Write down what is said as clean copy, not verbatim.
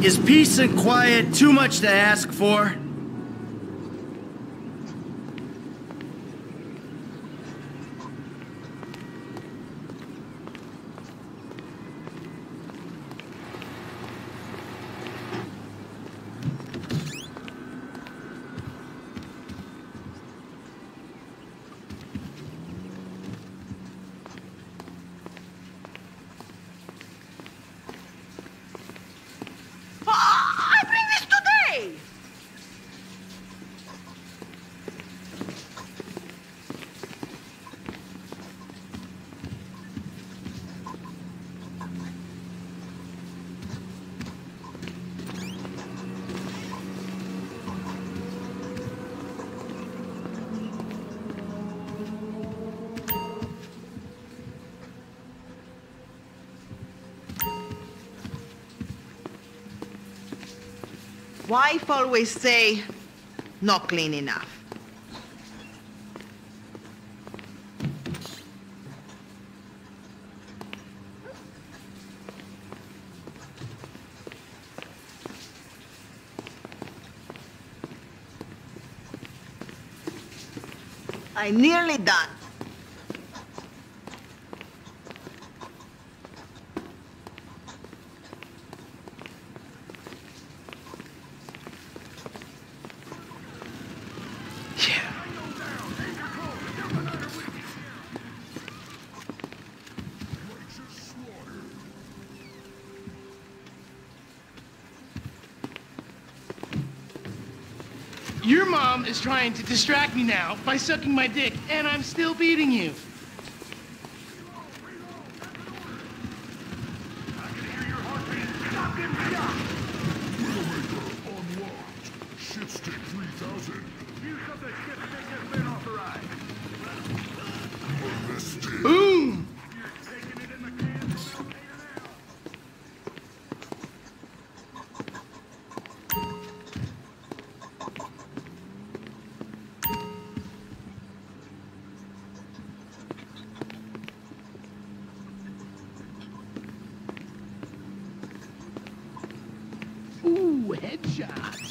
Is peace and quiet too much to ask for? I bring this today! Wife always say, not clean enough. I'm nearly done. Your mom is trying to distract me now by sucking my dick, and I'm still beating you. Shitstick 3000. Boom! Ooh, headshot.